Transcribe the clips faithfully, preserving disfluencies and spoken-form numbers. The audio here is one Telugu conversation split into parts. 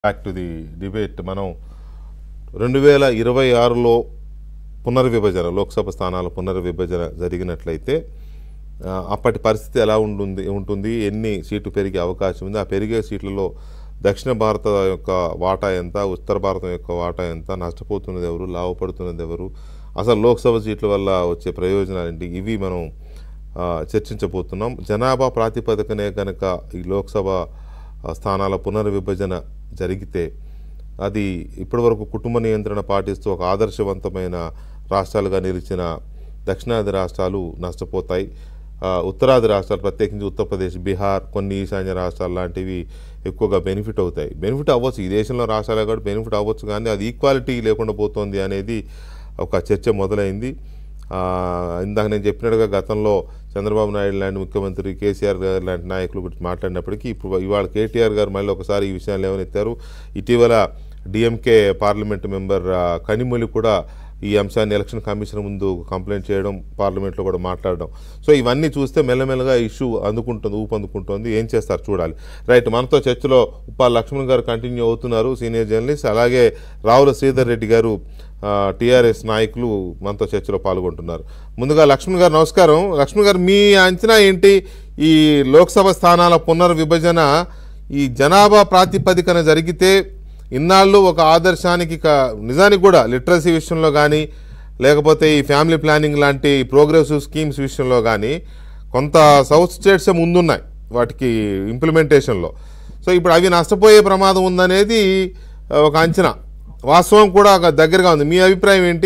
Back to the debate. మనం రెండు వేల ఇరవై ఆరులో పునర్విభజన లోక్సభ స్థానాల పునర్విభజన జరిగినట్లయితే అప్పటి పరిస్థితి ఎలా ఉంటుంది ఉంటుంది ఎన్ని సీట్లు పెరిగే అవకాశం ఉంది, ఆ పెరిగే సీట్లలో దక్షిణ భారత యొక్క వాటా ఎంత, ఉత్తర భారతం యొక్క వాటా ఎంత, నష్టపోతున్నది ఎవరు, లాభపడుతున్నది ఎవరు, అసలు లోక్సభ సీట్ల వల్ల వచ్చే ప్రయోజనాలు ఏంటి, ఇవి మనం చర్చించబోతున్నాం. జనాభా ప్రాతిపదికనే కనుక ఈ లోక్సభ స్థానాల పునర్విభజన జరిగితే అది ఇప్పటివరకు కుటుంబ నియంత్రణ పాటిస్తూ ఒక ఆదర్శవంతమైన రాష్ట్రాలుగా నిలిచిన దక్షిణాది రాష్ట్రాలు నష్టపోతాయి. ఉత్తరాది రాష్ట్రాలు ప్రత్యేకించి ఉత్తరప్రదేశ్, బీహార్, కొన్ని ఈశాన్య రాష్ట్రాలు లాంటివి ఎక్కువగా బెనిఫిట్ అవుతాయి. బెనిఫిట్ అవ్వచ్చు, ఈ దేశంలో రాష్ట్రాలు కూడా బెనిఫిట్ అవ్వచ్చు, కానీ అది ఈక్వాలిటీ లేకుండా పోతుంది అనేది ఒక చర్చ మొదలైంది. ఇందాక నేను చెప్పినట్టుగా గతంలో చంద్రబాబు నాయుడు లాంటి ముఖ్యమంత్రి, కేసీఆర్ గారు లాంటి నాయకులు గురించి మాట్లాడినప్పటికీ ఇప్పుడు ఇవాళ కేటీఆర్ గారు మళ్ళీ ఒకసారి ఈ విషయాన్ని లేవనెత్తారు. ఇటీవల డిఎంకే పార్లమెంటు మెంబర్ కనిమొళి కూడా ఈ అంశాన్ని ఎలక్షన్ కమిషన్ ముందు కంప్లైంట్ చేయడం, పార్లమెంట్లో కూడా మాట్లాడడం. సో ఇవన్నీ చూస్తే మెల్లమెల్లగా ఇష్యూ అందుకుంటుంది, ఊపందుకుంటుంది. ఏం చేస్తారు చూడాలి. రైట్, మనతో చర్చలో ఉప్పాల లక్ష్మణ్ గారు కంటిన్యూ అవుతున్నారు, సీనియర్ జర్నలిస్ట్. అలాగే రావుల శ్రీధర్ రెడ్డి గారు టీఆర్ఎస్ నాయకులు మనతో చర్చలో పాల్గొంటున్నారు. ముందుగా లక్ష్మణ్ గారు నమస్కారం. లక్ష్మణ్ గారు, మీ అంచనా ఏంటి? ఈ లోక్సభ స్థానాల పునర్విభజన ఈ జనాభా ప్రాతిపదికన జరిగితే ఇన్నాళ్ళు ఒక ఆదర్శానికి నిజానికి కూడా లిటరసీ విషయంలో కానీ లేకపోతే ఈ ఫ్యామిలీ ప్లానింగ్ లాంటి ప్రోగ్రెసివ్ స్కీమ్స్ విషయంలో కానీ కొంత సౌత్ స్టేట్స్ ముందున్నాయి వాటికి ఇంప్లిమెంటేషన్లో. సో ఇప్పుడు అవి నష్టపోయే ప్రమాదం ఉందనేది ఒక అంచనా, వాస్తవం కూడా దగ్గరగా ఉంది. మీ అభిప్రాయం ఏంటి?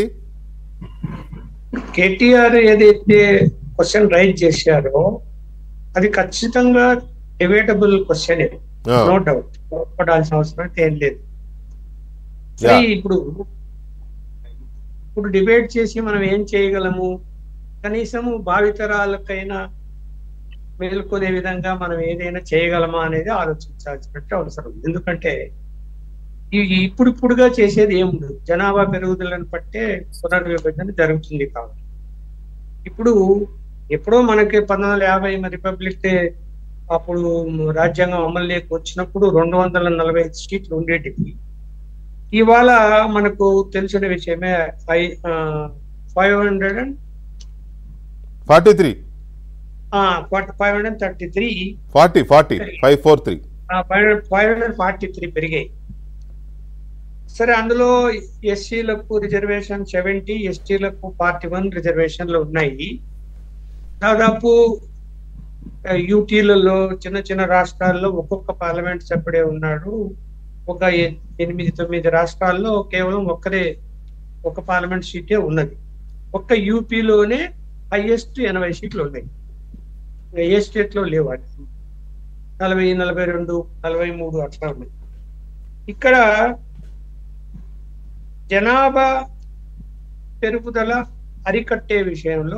కేటీఆర్ ఏదైతే క్వశ్చన్ రైజ్ చేశారో అది ఖచ్చితంగా డిబేటబుల్ క్వశ్చన్, నో డౌట్, పడాల్సిన అవసరం అయితే ఏం లేదు. ఇప్పుడు ఇప్పుడు డిబేట్ చేసి మనం ఏం చేయగలము, కనీసము భావితరాలకైనా మేలుకునే విధంగా మనం ఏదైనా చేయగలమా అనేది ఆలోచించాల్సిన అవసరం. ఎందుకంటే ఇప్పుడు ఇప్పుడుగా చేసేది ఏముండదు, జనాభా పెరుగుదలను బట్టే పునర్విభజన జరుగుతుంది. కాబట్టి ఇప్పుడు ఎప్పుడో మనకి పంతొమ్మిది వందల యాభై రిపబ్లిక్ అప్పుడు రాజ్యాంగం అమలులోకి వచ్చినప్పుడు రెండు వందల నలభై ఐదు సీట్లు ఉండేటివి. ఇవాళ మనకు తెలిసిన విషయమే five hundred and forty three five hundred thirty three forty forty five four three five hundred forty three పెరిగాయి. సరే, అందులో ఎస్సీలకు రిజర్వేషన్ సెవెంటీ, ఎస్టీలకు ఫార్టీ వన్ రిజర్వేషన్లు ఉన్నాయి. దాదాపు యూటీలలో చిన్న చిన్న రాష్ట్రాల్లో ఒక్కొక్క పార్లమెంట్ సభ్యుడే ఉన్నాడు. ఒక ఎనిమిది తొమ్మిది రాష్ట్రాల్లో కేవలం ఒక్కరే ఒక పార్లమెంట్ సీటే ఉన్నది. ఒక్క యూపీలోనే హైయెస్ట్ ఎనభై సీట్లు ఉన్నాయి, ఏ స్టేట్ లో లేవు. అది నలభై నలభై రెండు నలభై మూడు అట్లా ఉన్నాయి. ఇక్కడ జనాభా పెరుగుదల అరికట్టే విషయంలో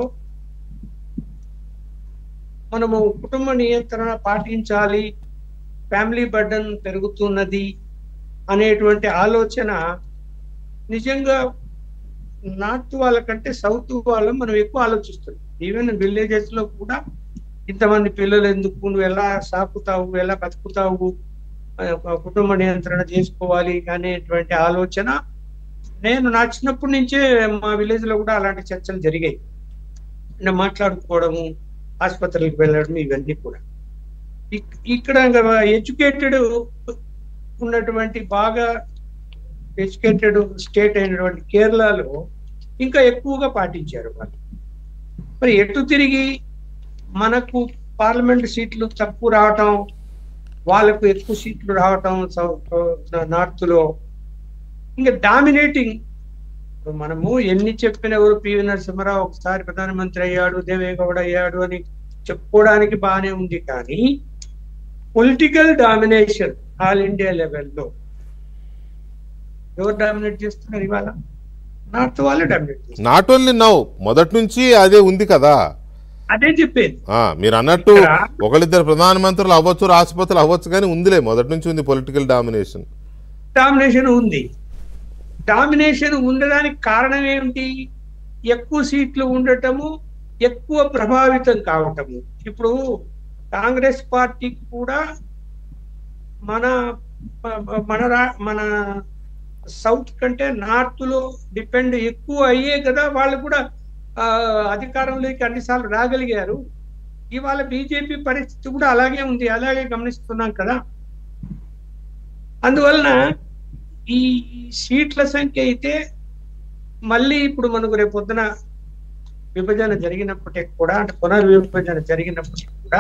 మనము కుటుంబ నియంత్రణ పాటించాలి, ఫ్యామిలీ బర్డన్ పెరుగుతున్నది అనేటువంటి ఆలోచన నిజంగా నార్త్ వాళ్ళకంటే సౌత్ వాళ్ళం మనం ఎక్కువ ఆలోచిస్తున్నాం. ఈవెన్ విలేజెస్ లో కూడా ఇంతమంది పిల్లలు ఎందుకు, నువ్వు ఎలా సాకుతావు, ఎలా బతుకుతావు, కుటుంబ నియంత్రణ చేసుకోవాలి అనేటువంటి ఆలోచన నేను నా చిన్నప్పటి నుంచే మా విలేజ్ లో కూడా అలాంటి చర్చలు జరిగాయి. మాట్లాడుకోవడము, ఆసుపత్రికి వెళ్ళడం, ఇవన్నీ కూడా. ఇక్కడ ఎడ్యుకేటెడ్ ఉన్నటువంటి బాగా ఎడ్యుకేటెడ్ స్టేట్ అయినటువంటి కేరళలో ఇంకా ఎక్కువగా పాటించారు వాళ్ళు. మరి ఎటు తిరిగి మనకు పార్లమెంట్ సీట్లు తక్కువ రావటం, వాళ్ళకు ఎక్కువ సీట్లు రావటం సౌత్ నార్త్ లో. ఇంకా డామినేటింగ్, మనము ఎన్ని చెప్పిన ఎవరు పివి నరసింహారావు ఒకసారి ప్రధానమంత్రి అయ్యాడు, దేవేగౌడ అయ్యాడు అని చెప్పుకోవడానికి బాగానే ఉంది, కానీ పొలిటికల్ డామినేషన్ ఆల్ ఇండియా లెవెల్లో ఎవరు డామినేట్ చేస్తున్నారు ఇవాళ? నార్త్ వాళ్ళే డామినేట్ చేస్తున్నారు. నాట్ ఓన్లీ నౌ, మొదటి నుంచి అదే ఉంది కదా. అదే చెప్పేది మీరు అన్నట్టు ఒకళ్ళిద్దరు ప్రధానమంత్రులు అవ్వచ్చు, రాష్ట్రపతులు అవ్వచ్చు, కానీ ఉందిలే, మొదటి నుంచి ఉంది పొలిటికల్ డామినేషన్. డామినేషన్ ఉంది. డామినేషన్ ఉండడానికి కారణం ఏమిటి? ఎక్కువ సీట్లు ఉండటము, ఎక్కువ ప్రభావితం కావటము. ఇప్పుడు కాంగ్రెస్ పార్టీకి కూడా మన మన రా మన సౌత్ కంటే నార్త్ లో డిపెండ్ ఎక్కువ అయ్యే కదా వాళ్ళు కూడా అధికారంలోకి అన్నిసార్లు రాగలిగారు. ఇవాళ బీజేపీ పరిస్థితి కూడా అలాగే ఉంది, అలాగే గమనిస్తున్నాం కదా. అందువలన ఈ సీట్ల సంఖ్య అయితే మళ్ళీ ఇప్పుడు మనకు రేపు పొద్దున విభజన జరిగినప్పటికీ కూడా, అంటే పునర్విభజన జరిగినప్పటికీ కూడా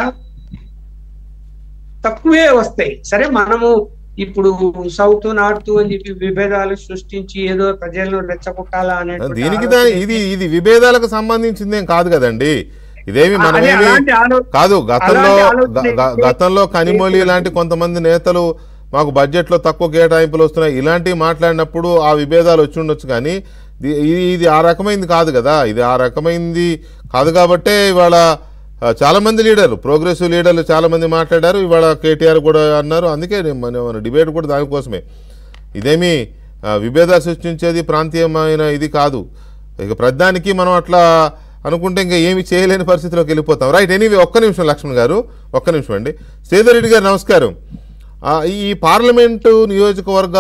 తక్కువే వస్తాయి. సరే, మనము ఇప్పుడు సౌత్ నార్త్ అని చెప్పి విభేదాలు సృష్టించి ఏదో ప్రజలను రెచ్చగొట్టాలా అనే దీనికి ఇది ఇది విభేదాలకు సంబంధించిందేం కాదు కదండి. ఇదేమి మనమేమి కాదు. గతంలో గతంలో కనిమొళి లాంటి కొంతమంది నేతలు మాకు బడ్జెట్లో తక్కువ కేటాయింపులు వస్తున్నాయి ఇలాంటివి మాట్లాడినప్పుడు ఆ విభేదాలు వచ్చి ఉండొచ్చు, కానీ ఇది ఇది ఆ రకమైంది కాదు కదా. ఇది ఆ రకమైంది కాదు కాబట్టే ఇవాళ చాలామంది లీడర్లు, ప్రోగ్రెసివ్ లీడర్లు చాలామంది మాట్లాడారు. ఇవాళ కేటీఆర్ కూడా అన్నారు. అందుకే మన డిబేట్ కూడా దానికోసమే. ఇదేమి విభేదాలు సృష్టించేది ప్రాంతీయమైన ఇది కాదు. ఇక ప్రధానికి మనం అట్లా అనుకుంటే ఇంకా ఏమి చేయలేని పరిస్థితిలోకి వెళ్ళిపోతాం. రైట్, ఎనీవే ఒక్క నిమిషం లక్ష్మణ్ గారు, ఒక్క నిమిషం అండి. శ్రీధర్ రెడ్డి గారు నమస్కారం. ఈ పార్లమెంటు నియోజకవర్గ